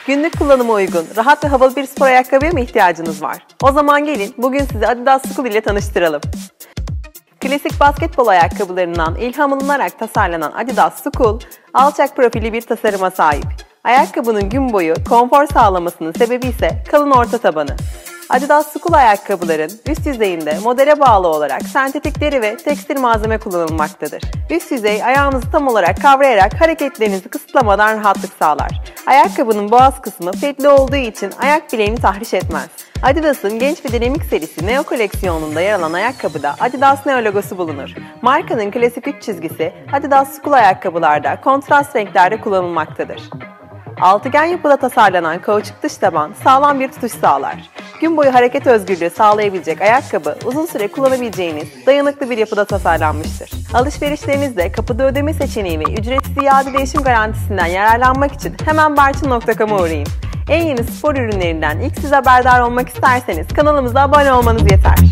Günlük kullanıma uygun, rahat ve havalı bir spor ayakkabıya mı ihtiyacınız var? O zaman gelin bugün sizi Adidas Skool ile tanıştıralım. Klasik basketbol ayakkabılarından ilham alınarak tasarlanan Adidas Skool, alçak profili bir tasarıma sahip. Ayakkabının gün boyu konfor sağlamasının sebebi ise kalın orta tabanı. Adidas Skool ayakkabıların üst yüzeyinde modele bağlı olarak sentetik deri ve tekstil malzeme kullanılmaktadır. Üst yüzey ayağınızı tam olarak kavrayarak hareketlerinizi kısıtlamadan rahatlık sağlar. Ayakkabının boğaz kısmı petli olduğu için ayak bileğini tahriş etmez. Adidas'ın genç ve dinamik serisi Neo koleksiyonunda yer alan ayakkabıda Adidas Neo logosu bulunur. Markanın klasik 3 çizgisi Adidas Skool ayakkabılarda kontrast renklerde kullanılmaktadır. Altıgen yapıda tasarlanan kauçuk dış taban sağlam bir tutuş sağlar. Gün boyu hareket özgürlüğü sağlayabilecek ayakkabı uzun süre kullanabileceğiniz dayanıklı bir yapıda tasarlanmıştır. Alışverişlerinizde kapıda ödeme seçeneği ve ücretsiz iade değişim garantisinden yararlanmak için hemen barçın.com'a uğrayın. En yeni spor ürünlerinden ilk siz haberdar olmak isterseniz kanalımıza abone olmanız yeter.